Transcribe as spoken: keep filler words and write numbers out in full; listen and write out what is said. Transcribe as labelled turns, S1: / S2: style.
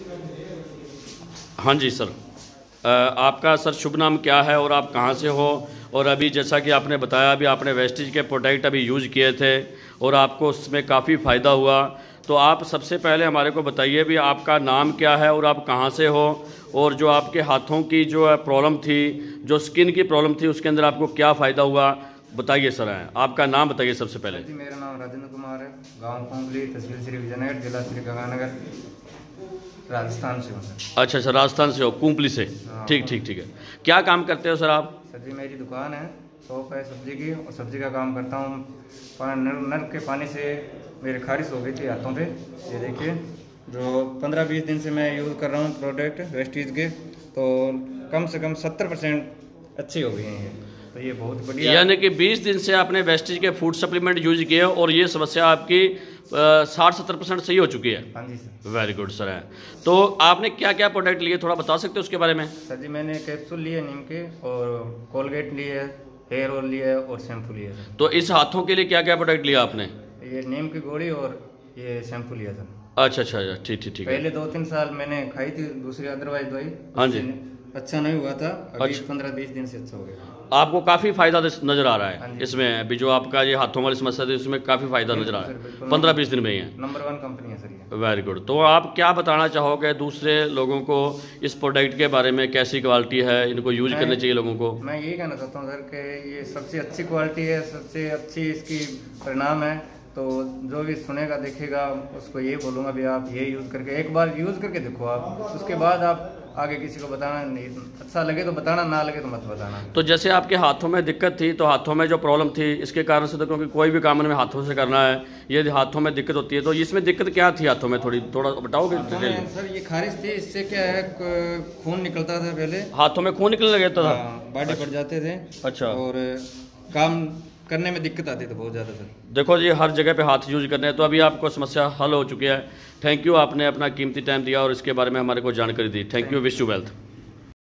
S1: हाँ जी सर, आ, आपका सर शुभ नाम क्या है और आप कहाँ से हो? और अभी जैसा कि आपने बताया अभी आपने वेस्टीज के प्रोडक्ट अभी यूज़ किए थे और आपको उसमें काफ़ी फ़ायदा हुआ, तो आप सबसे पहले हमारे को बताइए भी आपका नाम क्या है और आप कहाँ से हो, और जो आपके हाथों की जो प्रॉब्लम थी, जो स्किन की प्रॉब्लम थी, उसके अंदर आपको क्या फ़ायदा हुआ बताइए सर। आपका नाम बताइए सबसे पहले।
S2: जी मेरा नाम राजेंद्र कुमार है, गांव कुंबली, तहसील श्री विजयनगर, जिला श्री गंगानगर, राजस्थान से हूँ सर।
S1: अच्छा सर, राजस्थान से हो, कुंबली से। ठीक ठीक ठीक है। क्या काम करते हो सर आप?
S2: सर जी मेरी दुकान है, शॉप है सब्जी की, और सब्जी का काम करता हूँ। नल नल के पानी से मेरी खारिश हो गई थी हाथों पे, ये देखिए, जो पंद्रह बीस दिन से मैं यूज़ कर रहा हूँ प्रोडक्ट वेस्टीज के, तो कम से कम सत्तर परसेंट अच्छी हो गई हैं ये, तो ये बहुत बढ़िया।
S1: यानी कि बीस दिन से आपने वेस्टीज के फूड सप्लीमेंट यूज किए और ये समस्या आपकी साठ सत्तर परसेंट सही हो चुकी है।
S2: हाँ जी सर।
S1: वेरी गुड सर है। तो आपने क्या क्या प्रोडक्ट लिए, थोड़ा बता सकते हो उसके बारे में?
S2: सर जी मैंने कैप्सूल लिए नीम के, और कोलगेट लिए, हेयर ऑयल लिया और शैम्पू लिया सर।
S1: तो इस हाथों के लिए क्या क्या प्रोडक्ट लिया आपने?
S2: ये नीम की गोली और ये शैम्पू लिया सर।
S1: अच्छा अच्छा अच्छा, ठीक ठीक ठीक है।
S2: पहले दो तीन साल मैंने खाई थी दूसरी अदरवाइज दवाई,
S1: हाँ जी,
S2: अच्छा नहीं हुआ था। अभी
S1: अच्छा।
S2: पंद्रह बीस दिन से अच्छा हो गया।
S1: आपको काफ़ी फायदा नजर आ रहा
S2: हाँ
S1: है
S2: जी।
S1: इसमें अभी जो आपका ये हाथों वाली समस्या थी उसमें काफ़ी फायदा नजर आ रहा है पंद्रह बीस दिन में ही है।
S2: नंबर वन कंपनी है सर ये।
S1: Very good. तो आप क्या बताना चाहोगे दूसरे लोगों को इस प्रोडक्ट के बारे में, कैसी क्वालिटी है, इनको यूज करना चाहिए लोगों को?
S2: मैं यही कहना चाहता हूँ सर कि ये सबसे अच्छी क्वालिटी है, सबसे अच्छी इसकी परिणाम है, तो जो भी सुनेगा देखेगा उसको ये बोलूँगा भी आप ये यूज़ करके एक बार यूज़ करके देखो आप, उसके बाद आप आगे किसी को बताना, नहीं अच्छा लगे तो बताना, ना लगे तो मत बताना। तो
S1: जैसे आपके हाथों में दिक्कत थी, तो हाथों में जो प्रॉब्लम थी इसके कारण से, तो क्योंकि कोई भी काम में हाथों से करना है, ये हाथों में दिक्कत होती है, तो इसमें दिक्कत क्या थी हाथों में, थोड़ी थोड़ा बताओगे?
S2: सर ये खारिश थी, इससे क्या है खून निकलता था, पहले
S1: हाथों में खून निकलने लगता था,
S2: बाडी पड़ जाते थे। अच्छा। और काम करने में दिक्कत आती थी बहुत ज़्यादा सर।
S1: देखो जी हर जगह पे हाथ यूज करने हैं, तो अभी आपको समस्या हल हो चुकी है। थैंक यू, आपने अपना कीमती टाइम दिया और इसके बारे में हमारे को जानकारी दी। Thank you, wish you wealth.